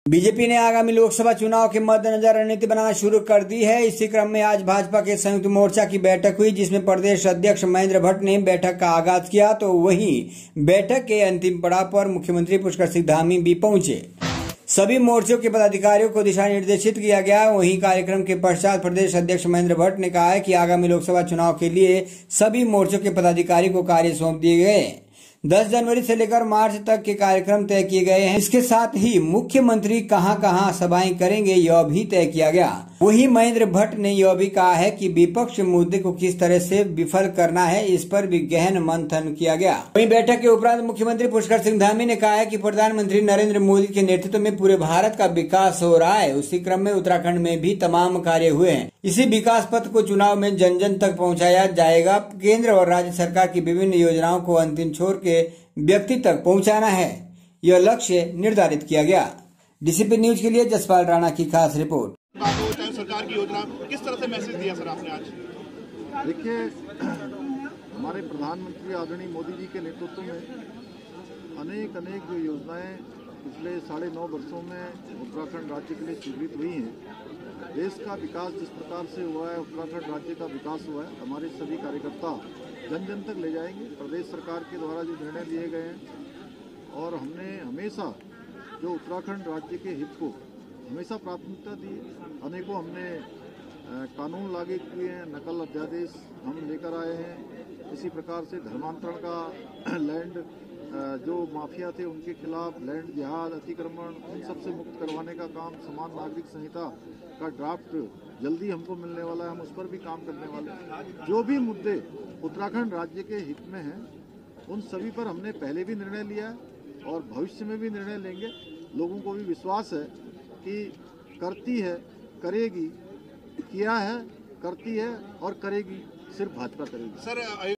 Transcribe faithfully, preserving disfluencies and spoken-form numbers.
BJP ने आगामी लोकसभा चुनाव के मद्देनजर रणनीति बनाना शुरू कर दी है। इसी क्रम में आज भाजपा के संयुक्त मोर्चा की बैठक हुई, जिसमें प्रदेश अध्यक्ष महेंद्र भट्ट ने बैठक का आगाज किया। तो वहीं बैठक के अंतिम पड़ाव पर मुख्यमंत्री पुष्कर सिंह धामी भी पहुंचे। सभी मोर्चों के पदाधिकारियों को दिशा निर्देशित किया गया। वहीं कार्यक्रम के पश्चात प्रदेश अध्यक्ष महेंद्र भट्ट ने कहा है कि आगामी लोकसभा चुनाव के लिए सभी मोर्चों के पदाधिकारी को कार्य सौंप दिए गए। दस जनवरी से लेकर मार्च तक के कार्यक्रम तय किए गए हैं। इसके साथ ही मुख्यमंत्री कहां कहां सभाएं करेंगे यह भी तय किया गया। वहीं महेंद्र भट्ट ने यह भी कहा है कि विपक्ष मुद्दे को किस तरह से विफल करना है, इस पर भी गहन मंथन किया गया। वहीं बैठक के उपरांत मुख्यमंत्री पुष्कर सिंह धामी ने कहा है कि प्रधानमंत्री नरेंद्र मोदी के नेतृत्व में पूरे भारत का विकास हो रहा है। उसी क्रम में उत्तराखंड में भी तमाम कार्य हुए हैं। इसी विकास पथ को चुनाव में जन जन तक पहुँचाया जाएगा। केंद्र और राज्य सरकार की विभिन्न योजनाओं को अंतिम छोर के व्यक्ति तक पहुंचाना है, यह लक्ष्य निर्धारित किया गया। डीसीपी न्यूज के लिए जसपाल राणा की खास रिपोर्ट। सरकार की योजना किस तरह से मैसेज दिया सर आपने आज? देखिए, हमारे प्रधानमंत्री आदरणीय मोदी जी के नेतृत्व में अनेक अनेक जो योजनाएं पिछले साढ़े नौ वर्षों में उत्तराखंड राज्य के लिए स्वीकृत हुई हैं। देश का विकास जिस प्रकार से हुआ है, उत्तराखंड राज्य का विकास हुआ है, हमारे सभी कार्यकर्ता जन जन तक ले जाएंगे। प्रदेश सरकार के द्वारा जो निर्णय लिए गए हैं और हमने हमेशा जो उत्तराखंड राज्य के हित को हमेशा प्राथमिकता दी। अनेकों हमने कानून लागू किए हैं, नकल अध्यादेश हम लेकर आए हैं। इसी प्रकार से धर्मांतरण का लैंड जो माफिया थे उनके खिलाफ लैंड जिहाद, अतिक्रमण, इन सबसे मुक्त करवाने का काम, समान नागरिक संहिता का ड्राफ्ट जल्दी हमको मिलने वाला है, हम उस पर भी काम करने वाले हैं। जो भी मुद्दे उत्तराखंड राज्य के हित में हैं, उन सभी पर हमने पहले भी निर्णय लिया है और भविष्य में भी निर्णय लेंगे। लोगों को भी विश्वास है कि करती है, करेगी, किया है, करती है और करेगी, सिर्फ भाजपा करेगी। सर